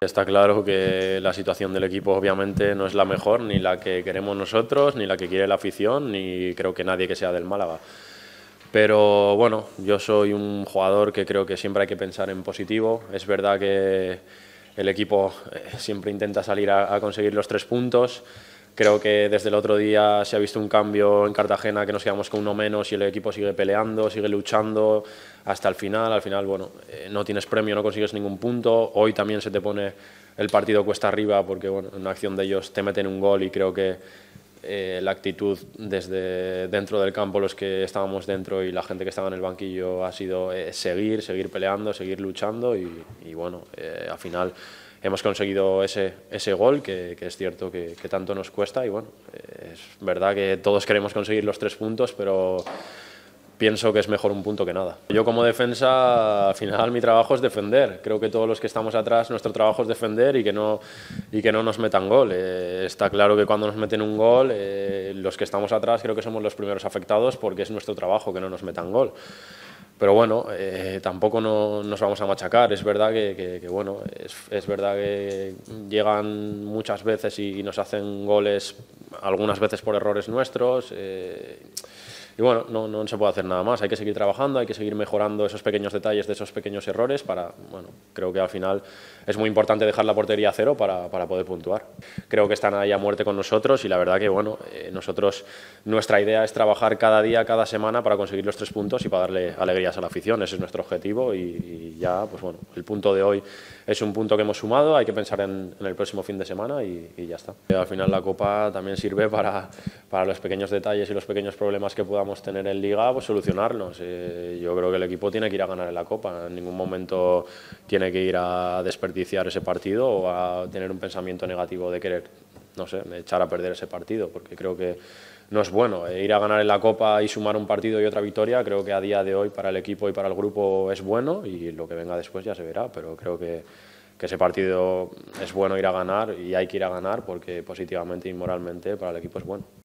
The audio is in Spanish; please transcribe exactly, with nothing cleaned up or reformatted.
Está claro que la situación del equipo obviamente no es la mejor, ni la que queremos nosotros, ni la que quiere la afición, ni creo que nadie que sea del Málaga. Pero bueno, yo soy un jugador que creo que siempre hay que pensar en positivo. Es verdad que el equipo siempre intenta salir a, a conseguir los tres puntos. Creo que desde el otro día se ha visto un cambio en Cartagena, que nos quedamos con uno menos y el equipo sigue peleando, sigue luchando hasta el final. Al final, bueno, eh, no tienes premio, no consigues ningún punto. Hoy también se te pone el partido cuesta arriba porque, bueno, en una acción de ellos te meten un gol y creo que eh, la actitud desde dentro del campo, los que estábamos dentro y la gente que estaba en el banquillo, ha sido eh, seguir, seguir peleando, seguir luchando y, y bueno, eh, al final hemos conseguido ese, ese gol que, que es cierto que, que tanto nos cuesta y bueno, eh, es verdad que todos queremos conseguir los tres puntos, pero pienso que es mejor un punto que nada. Yo como defensa, al final mi trabajo es defender. Creo que todos los que estamos atrás, nuestro trabajo es defender y que no, y que no nos metan gol. Eh, está claro que cuando nos meten un gol, eh, los que estamos atrás creo que somos los primeros afectados porque es nuestro trabajo que no nos metan gol. Pero bueno, eh, tampoco no, nos vamos a machacar. Es verdad que, que, que bueno, es, es verdad que llegan muchas veces y, y nos hacen goles, algunas veces por errores nuestros. Eh, y bueno, no, no se puede hacer nada más. Hay que seguir trabajando, hay que seguir mejorando esos pequeños detalles de esos pequeños errores para, bueno, creo que al final es muy importante dejar la portería a cero para, para poder puntuar. Creo que están ahí a muerte con nosotros y la verdad que, bueno, eh, nosotros, nuestra idea es trabajar cada día, cada semana para conseguir los tres puntos y para darle alegrías a la afición. Ese es nuestro objetivo y, y ya, pues bueno, el punto de hoy es un punto que hemos sumado, hay que pensar en, en el próximo fin de semana y, y ya está. Al final la Copa también sirve para, para los pequeños detalles y los pequeños problemas que podamos tener en Liga, pues solucionarlos. Eh, yo creo que el equipo tiene que ir a ganar en la Copa, en ningún momento tiene que ir a desperdiciar ese partido o a tener un pensamiento negativo de querer, no sé, de echar a perder ese partido, porque creo que no es bueno. Eh, ir a ganar en la Copa y sumar un partido y otra victoria, creo que a día de hoy para el equipo y para el grupo es bueno y lo que venga después ya se verá, pero creo que, que ese partido es bueno ir a ganar y hay que ir a ganar porque positivamente y moralmente para el equipo es bueno.